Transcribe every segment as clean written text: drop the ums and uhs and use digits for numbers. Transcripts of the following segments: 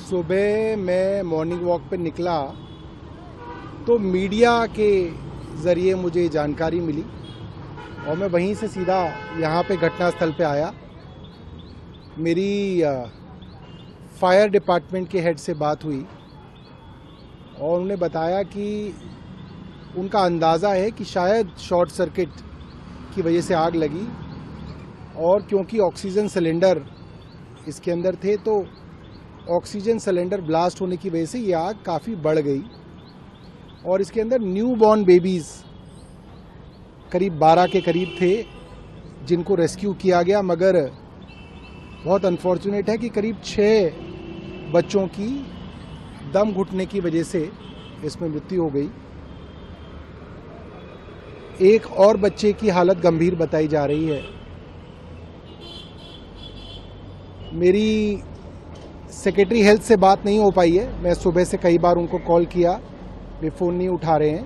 सुबह मैं morning walk पे निकला तो मीडिया के ज़रिए मुझे जानकारी मिली और मैं वहीं से सीधा यहाँ पे घटनास्थल पे आया। मेरी फायर डिपार्टमेंट के हेड से बात हुई और उन्हें बताया कि उनका अंदाज़ा है कि शायद शॉर्ट सर्किट की वजह से आग लगी और क्योंकि ऑक्सीजन सिलेंडर इसके अंदर थे तो ऑक्सीजन सिलेंडर ब्लास्ट होने की वजह से ये आग काफ़ी बढ़ गई और इसके अंदर न्यू बॉर्न बेबीज़ करीब 12 के करीब थे जिनको रेस्क्यू किया गया, मगर बहुत अनफॉर्चुनेट है कि करीब 6 बच्चों की दम घुटने की वजह से इसमें मृत्यु हो गई। एक और बच्चे की हालत गंभीर बताई जा रही है। मेरी सेक्रेटरी हेल्थ से बात नहीं हो पाई है। मैं सुबह से कई बार उनको कॉल किया, वे फ़ोन नहीं उठा रहे हैं,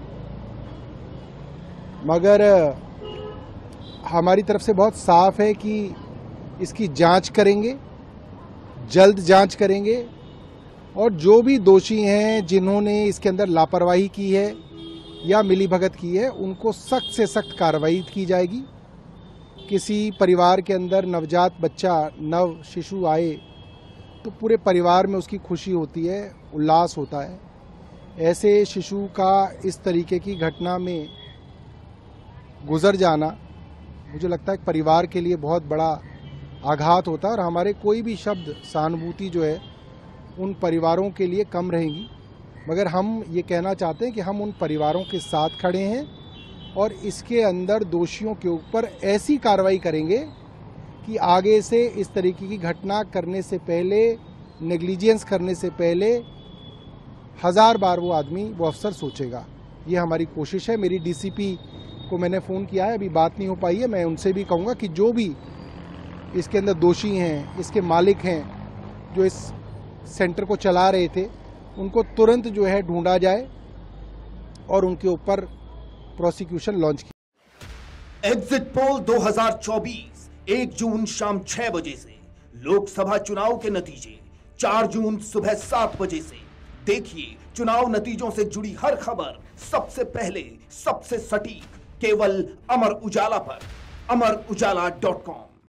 मगर हमारी तरफ से बहुत साफ है कि इसकी जांच करेंगे, जल्द जांच करेंगे और जो भी दोषी हैं जिन्होंने इसके अंदर लापरवाही की है या मिलीभगत की है उनको सख्त से सख्त कार्रवाई की जाएगी। किसी परिवार के अंदर नवजात बच्चा, नव शिशु आए तो पूरे परिवार में उसकी खुशी होती है, उल्लास होता है। ऐसे शिशु का इस तरीके की घटना में गुजर जाना मुझे लगता है परिवार के लिए बहुत बड़ा आघात होता है और हमारे कोई भी शब्द सहानुभूति जो है उन परिवारों के लिए कम रहेंगी। मगर हम ये कहना चाहते हैं कि हम उन परिवारों के साथ खड़े हैं और इसके अंदर दोषियों के ऊपर ऐसी कार्रवाई करेंगे कि आगे से इस तरीके की घटना करने से पहले, नेग्लिजेंस करने से पहले 1000 बार वो आदमी, वो अफसर सोचेगा। ये हमारी कोशिश है। मेरी डीसीपी को मैंने फ़ोन किया है, अभी बात नहीं हो पाई है। मैं उनसे भी कहूँगा कि जो भी इसके अंदर दोषी हैं, इसके मालिक हैं, जो इस सेंटर को चला रहे थे, उनको तुरंत जो है ढूंढा जाए और उनके ऊपर प्रोसिक्यूशन लॉन्च की। एग्जिट पोल 2024 1 जून शाम 6 बजे से, लोकसभा चुनाव के नतीजे 4 जून सुबह 7 बजे से। देखिए चुनाव नतीजों से जुड़ी हर खबर सबसे पहले, सबसे सटीक, केवल अमर उजाला पर, amarujala.com।